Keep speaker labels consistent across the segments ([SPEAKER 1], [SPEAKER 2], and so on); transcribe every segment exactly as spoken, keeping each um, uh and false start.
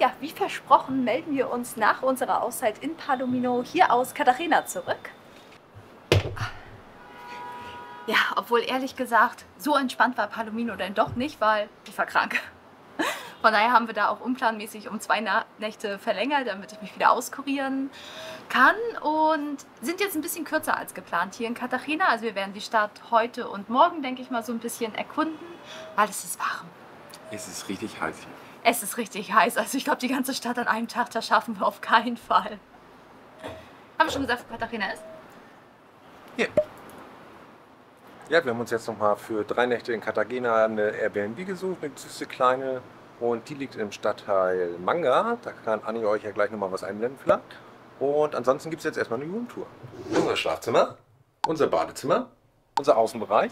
[SPEAKER 1] ja, wie versprochen, melden wir uns nach unserer Auszeit in Palomino hier aus Cartagena zurück. Ja, obwohl ehrlich gesagt, so entspannt war Palomino denn doch nicht, weil ich war krank. Von daher haben wir da auch unplanmäßig um zwei Nächte verlängert, damit ich mich wieder auskurieren kann und sind jetzt ein bisschen kürzer als geplant hier in Cartagena. Also wir werden die Stadt heute und morgen, denke ich mal, so ein bisschen erkunden, weil es ist warm.
[SPEAKER 2] Es ist richtig heiß hier.
[SPEAKER 1] Es ist richtig heiß, also ich glaube, die ganze Stadt an einem Tag, das schaffen wir auf keinen Fall. Haben wir schon gesagt, wo Cartagena ist?
[SPEAKER 2] Hier. Ja, wir haben uns jetzt noch mal für drei Nächte in Cartagena eine Airbnb gesucht, eine süße kleine. Und die liegt im Stadtteil Manga. Da kann Anni euch ja gleich noch mal was einblenden vielleicht. Und ansonsten gibt es jetzt erstmal eine Roomtour. Unser Schlafzimmer, unser Badezimmer, unser Außenbereich,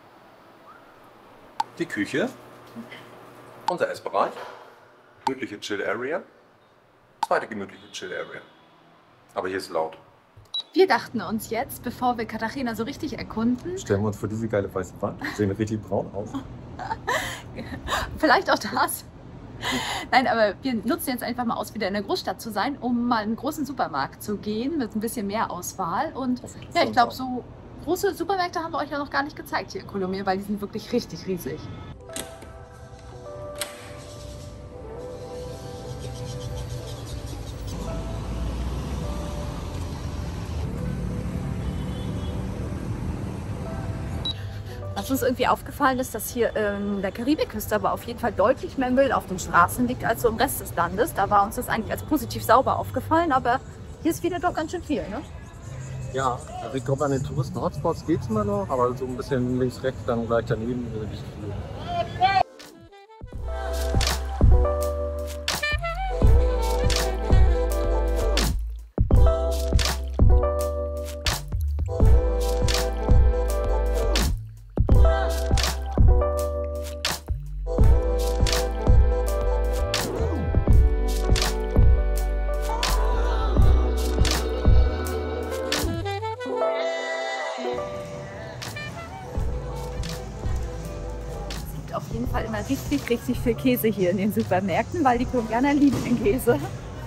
[SPEAKER 2] die Küche, unser Essbereich, gemütliche Chill Area, zweite gemütliche Chill Area. Aber hier ist laut.
[SPEAKER 1] Wir dachten uns jetzt, bevor wir Cartagena so richtig erkunden,
[SPEAKER 2] Stellen wir uns vor diese geile weiße Wand. Sehen richtig braun aus.
[SPEAKER 1] vielleicht auch das. Nein, aber wir nutzen jetzt einfach mal aus, wieder in der Großstadt zu sein, um mal in einen großen Supermarkt zu gehen mit ein bisschen mehr Auswahl. Und ja, ich glaube, so große Supermärkte haben wir euch ja noch gar nicht gezeigt hier in Colombia, weil die sind wirklich richtig riesig. Was uns irgendwie aufgefallen ist, dass hier in der Karibikküste aber auf jeden Fall deutlich mehr Müll auf den Straßen liegt als so im Rest des Landes. Da war uns das eigentlich als positiv sauber aufgefallen, aber hier ist wieder doch ganz schön viel, ne?
[SPEAKER 3] Ja, also ich glaube, an den Touristen-Hotspots geht es immer noch, aber so ein bisschen links, rechts, dann gleich daneben ist nicht viel.
[SPEAKER 1] Auf jeden Fall immer richtig, richtig viel Käse hier in den Supermärkten, weil die Kolumbianer lieben den Käse.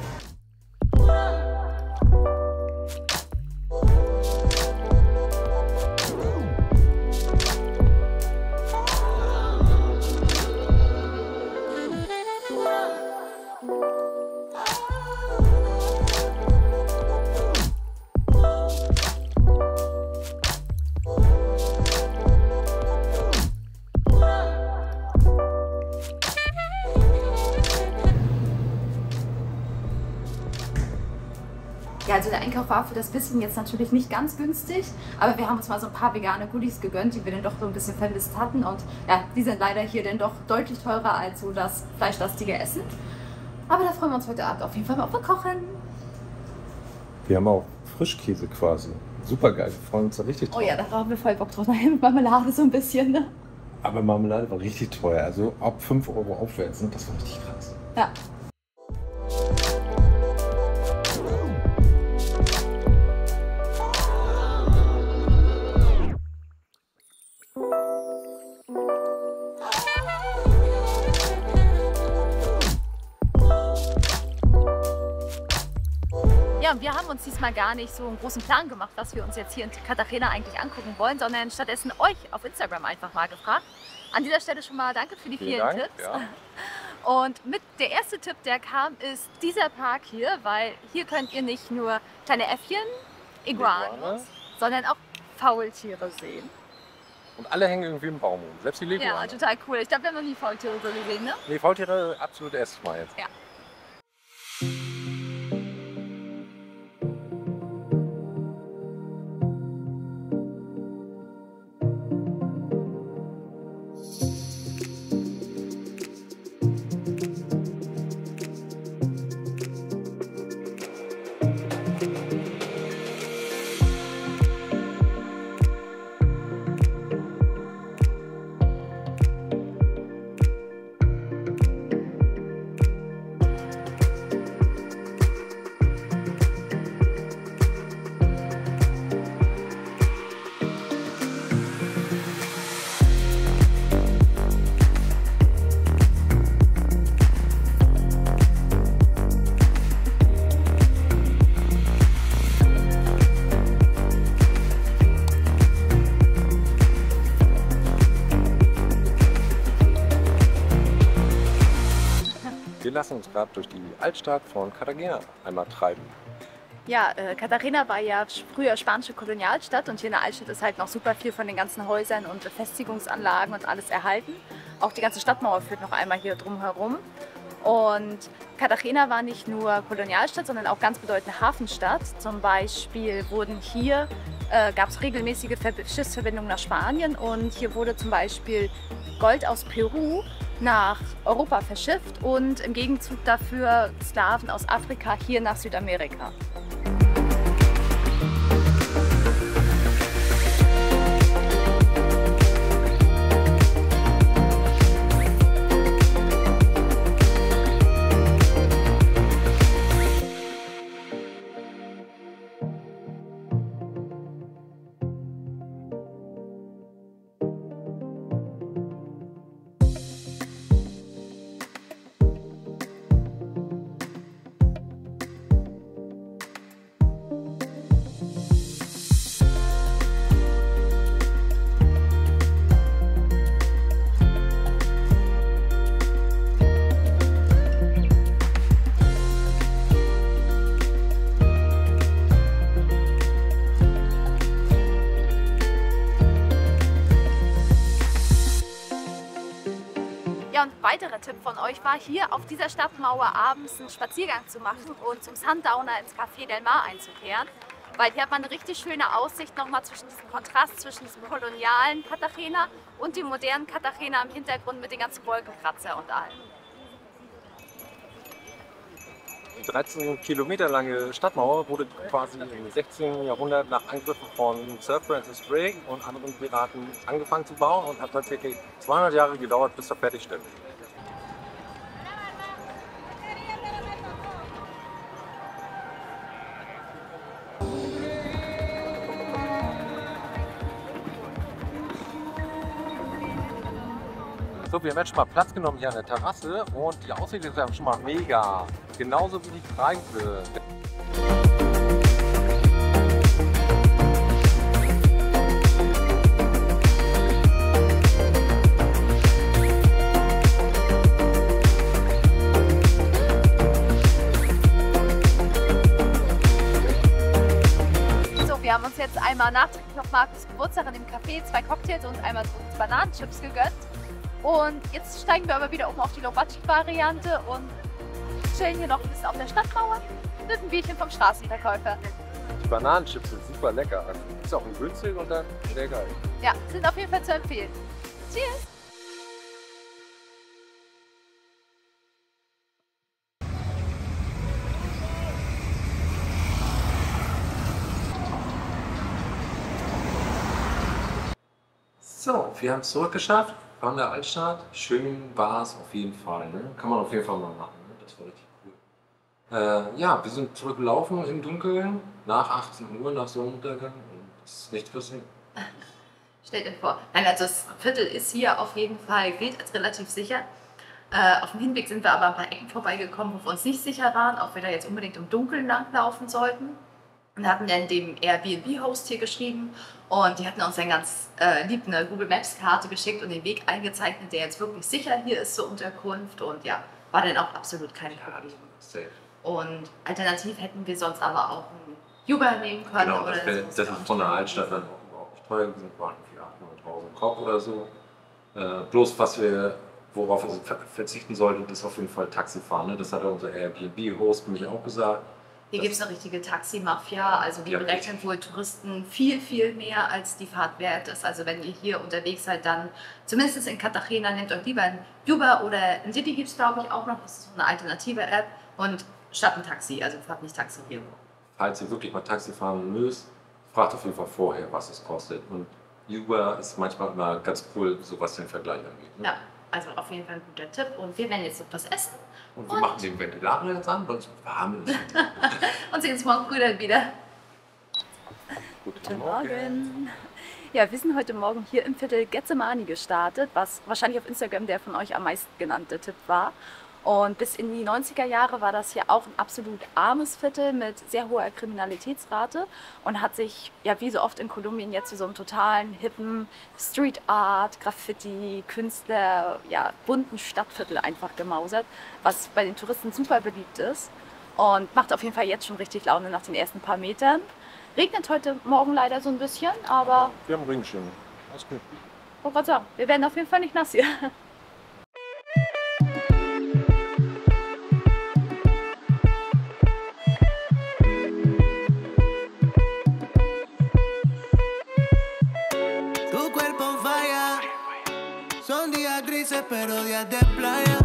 [SPEAKER 1] Ja, also der Einkauf war für das bisschen jetzt natürlich nicht ganz günstig, aber wir haben uns mal so ein paar vegane Goodies gegönnt, die wir dann doch so ein bisschen vermisst hatten und ja, die sind leider hier dann doch deutlich teurer als so das fleischlastige Essen. Aber da freuen wir uns heute Abend auf jeden Fall mal auf ein Kochen.
[SPEAKER 2] Wir haben auch Frischkäse quasi. Super geil, wir freuen uns da richtig drauf.
[SPEAKER 1] Oh ja, da haben wir voll Bock drauf, mit Marmelade so ein bisschen, ne?
[SPEAKER 2] Aber Marmelade war richtig teuer, also ab fünf Euro aufwärts, ne? Das war richtig krass.
[SPEAKER 1] Ja. Ja, und wir haben uns diesmal gar nicht so einen großen Plan gemacht, was wir uns jetzt hier in Cartagena eigentlich angucken wollen, sondern stattdessen euch auf Instagram einfach mal gefragt. An dieser Stelle schon mal danke für die vielen,
[SPEAKER 2] Vielen Dank,
[SPEAKER 1] Tipps.
[SPEAKER 2] ja.
[SPEAKER 1] Und mit der erste Tipp, der kam, ist dieser Park hier, weil hier könnt ihr nicht nur kleine Äffchen, Iguanen,
[SPEAKER 2] Iguane.
[SPEAKER 1] sondern auch Faultiere sehen.
[SPEAKER 2] Und alle hängen irgendwie im Baum rum, selbst die
[SPEAKER 1] Ja,
[SPEAKER 2] Leguane.
[SPEAKER 1] total cool. Ich glaube, wir haben noch nie Faultiere so gesehen, ne?
[SPEAKER 2] Nee, Faultiere absolut erstes Mal jetzt.
[SPEAKER 1] Ja.
[SPEAKER 2] lassen uns gerade durch die Altstadt von Cartagena einmal treiben.
[SPEAKER 1] Ja, äh, Cartagena war ja früher spanische Kolonialstadt und hier in der Altstadt ist halt noch super viel von den ganzen Häusern und Befestigungsanlagen und alles erhalten. Auch die ganze Stadtmauer führt noch einmal hier drum herum. Und Cartagena war nicht nur Kolonialstadt, sondern auch ganz bedeutende Hafenstadt. Zum Beispiel wurden hier, äh, gab es regelmäßige Ver Schiffsverbindungen nach Spanien und hier wurde zum Beispiel Gold aus Peru nach Europa verschifft und im Gegenzug dafür Sklaven aus Afrika hier nach Südamerika. Ja, und ein weiterer Tipp von euch war, hier auf dieser Stadtmauer abends einen Spaziergang zu machen und zum Sundowner ins Café del Mar einzukehren. Weil hier hat man eine richtig schöne Aussicht nochmal zwischen diesem Kontrast, zwischen diesem kolonialen Cartagena und dem modernen Cartagena im Hintergrund mit den ganzen Wolkenkratzer und allem.
[SPEAKER 2] Die dreizehn Kilometer lange Stadtmauer wurde quasi im sechzehnten Jahrhundert nach Angriffen von Sir Francis Drake und anderen Piraten angefangen zu bauen und hat tatsächlich zweihundert Jahre gedauert bis zur Fertigstellung. So, wir haben jetzt schon mal Platz genommen hier an der Terrasse und die Aussicht ist ja schon mal mega. Genauso wie die Preise.
[SPEAKER 1] So, wir haben uns jetzt einmal nachträglich auf Markus Geburtstag in dem Café zwei Cocktails und einmal so Bananenchips gegönnt. Und jetzt steigen wir aber wieder um auf die Low-Budget-Variante und chillen hier noch ein bisschen auf der Stadtmauer mit einem Bierchen vom Straßenverkäufer.
[SPEAKER 2] Die Bananenchips sind super lecker. Also, ist auch günstig und dann sehr geil.
[SPEAKER 1] Ja, sind auf jeden Fall zu empfehlen. Cheers!
[SPEAKER 2] So, wir haben es zurückgeschafft von der Altstadt. Schön war es auf jeden Fall. Ne? Kann man auf jeden Fall mal machen. Ne? Das war richtig cool. Äh, ja, wir sind zurückgelaufen im Dunkeln nach achtzehn Uhr, nach Sonnenuntergang. Und das ist nicht passiert.
[SPEAKER 1] Stellt euch vor. Nein, also das Viertel ist hier auf jeden Fall, gilt als relativ sicher. Äh, auf dem Hinweg sind wir aber ein paar Ecken vorbeigekommen, wo wir uns nicht sicher waren, ob wir da jetzt unbedingt im Dunkeln langlaufen sollten. Und hatten dann dem Airbnb-Host hier geschrieben und die hatten uns dann ganz äh, lieb eine Google Maps-Karte geschickt und den Weg eingezeichnet, der jetzt wirklich sicher hier ist zur Unterkunft und ja, war dann auch absolut kein Problem. Und alternativ hätten wir sonst aber auch einen Uber nehmen können.
[SPEAKER 2] Genau,
[SPEAKER 1] oder
[SPEAKER 2] das, wär,
[SPEAKER 1] das
[SPEAKER 2] das ist von der Altstadt dann auch überhaupt nicht teuer gewesen, waren für achthunderttausend Kopf oder so. Äh, bloß was wir, worauf wir verzichten sollten, ist auf jeden Fall Taxifahren. Ne? Das hat unser Airbnb-Host mich auch gesagt.
[SPEAKER 1] Hier gibt es eine richtige Taximafia, also die
[SPEAKER 2] Ja,
[SPEAKER 1] berechnen wohl Touristen viel, viel mehr, als die Fahrt wert ist. Also wenn ihr hier unterwegs seid, dann zumindest in Cartagena, nehmt euch lieber ein Uber oder ein Didi gibt es glaube ich auch noch, das ist so eine alternative App und statt ein Taxi, also fahrt nicht Taxi hier.
[SPEAKER 2] Falls ihr wirklich mal Taxi fahren müsst, fragt auf jeden Fall vorher, was es kostet. Und Uber ist manchmal immer ganz cool, so was den Vergleich angeht. Ne?
[SPEAKER 1] Ja, also auf jeden Fall ein guter Tipp und wir werden jetzt noch was essen.
[SPEAKER 2] Und wir und machen den Ventilator jetzt an, weil es warm ist.
[SPEAKER 1] Und sehen uns morgen früh dann wieder.
[SPEAKER 2] Guten,
[SPEAKER 1] Guten
[SPEAKER 2] Morgen.
[SPEAKER 1] Morgen. Ja, wir sind heute Morgen hier im Viertel Getsemani gestartet, was wahrscheinlich auf Instagram der von euch am meisten genannte Tipp war. Und bis in die neunziger Jahre war das hier auch ein absolut armes Viertel mit sehr hoher Kriminalitätsrate und hat sich, ja wie so oft in Kolumbien, jetzt zu so einem totalen, hippen Street Art, Graffiti, Künstler, ja bunten Stadtviertel einfach gemausert, was bei den Touristen super beliebt ist und macht auf jeden Fall jetzt schon richtig Laune nach den ersten paar Metern. Regnet heute Morgen leider so ein bisschen, aber...
[SPEAKER 2] Wir haben Regenschirme. Alles gut.
[SPEAKER 1] Ich wollte gerade sagen, wir werden auf jeden Fall nicht nass hier.
[SPEAKER 4] Son días grises, pero días de playa.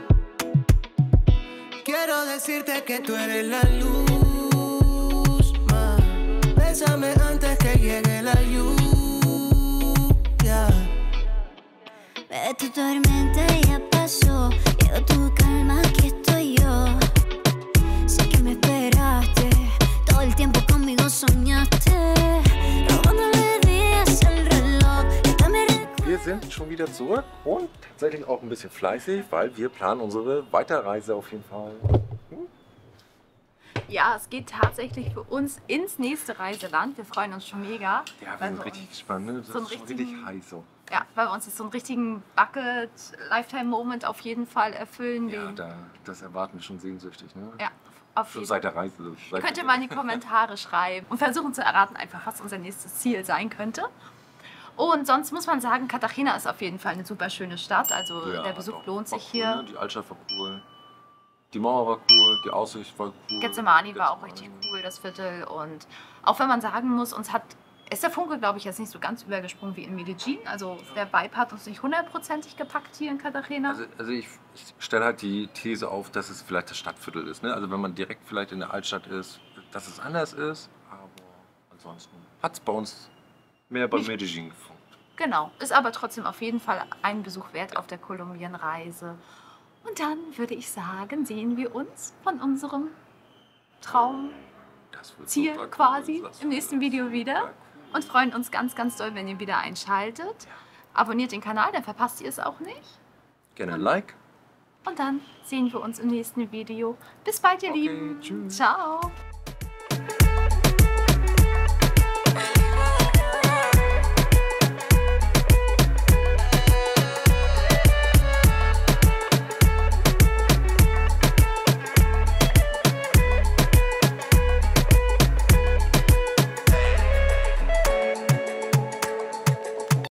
[SPEAKER 4] Quiero decirte que tú eres la luz, ma. Bésame antes que llegue la lluvia.
[SPEAKER 5] Bebé, tu tormenta ya pasó. Llegó tu calma, aquí estoy yo. Sé que me esperaste. Todo el tiempo conmigo soñaste. Robándole días al reloj.
[SPEAKER 2] Wir sind schon wieder zurück und tatsächlich auch ein bisschen fleißig, weil wir planen unsere Weiterreise auf jeden Fall. Hm?
[SPEAKER 1] Ja, es geht tatsächlich für uns ins nächste Reiseland. Wir freuen uns schon mega.
[SPEAKER 2] Ja, wir sind richtig gespannt. Ne? Das
[SPEAKER 1] so
[SPEAKER 2] ist schon richtig heiß so.
[SPEAKER 1] Ja, weil wir uns jetzt so einen richtigen Bucket-Lifetime-Moment auf jeden Fall erfüllen.
[SPEAKER 2] Ja, da, das erwarten wir schon sehnsüchtig. Ne?
[SPEAKER 1] Ja, auf
[SPEAKER 2] schon
[SPEAKER 1] jeden
[SPEAKER 2] seit der Reise. Seit
[SPEAKER 1] Könnt ihr mal in die Kommentare schreiben und versuchen zu erraten, einfach was unser nächstes Ziel sein könnte. Und sonst muss man sagen, Cartagena ist auf jeden Fall eine super schöne Stadt. Also
[SPEAKER 2] ja,
[SPEAKER 1] der Besuch
[SPEAKER 2] doch,
[SPEAKER 1] lohnt sich
[SPEAKER 2] cool,
[SPEAKER 1] hier.
[SPEAKER 2] Ne? Die Altstadt war cool. Die Mauer war cool, die Aussicht war cool.
[SPEAKER 1] Gethsemane war auch richtig cool, das Viertel. Und auch wenn man sagen muss, uns hat, ist der Funke, glaube ich, jetzt nicht so ganz übergesprungen wie in Medellin. Also der Vibe hat uns nicht hundertprozentig gepackt hier in Cartagena.
[SPEAKER 2] Also, also ich, ich stelle halt die These auf, dass es vielleicht das Stadtviertel ist. Ne? Also wenn man direkt vielleicht in der Altstadt ist, dass es anders ist. Aber ansonsten hat es bei uns mehr bei Medellin gefunden.
[SPEAKER 1] Genau, ist aber trotzdem auf jeden Fall einen Besuch wert auf der Kolumbienreise. Und dann würde ich sagen, sehen wir uns von unserem Traumziel
[SPEAKER 2] cool.
[SPEAKER 1] quasi
[SPEAKER 2] Das
[SPEAKER 1] im nächsten Video wieder.
[SPEAKER 2] cool.
[SPEAKER 1] Und freuen uns ganz, ganz doll, wenn ihr wieder einschaltet. Abonniert den Kanal, dann verpasst ihr es auch nicht.
[SPEAKER 2] Gerne ein Like.
[SPEAKER 1] Und dann sehen wir uns im nächsten Video. Bis bald, ihr
[SPEAKER 2] Okay,
[SPEAKER 1] Lieben.
[SPEAKER 2] tschüss.
[SPEAKER 1] Ciao.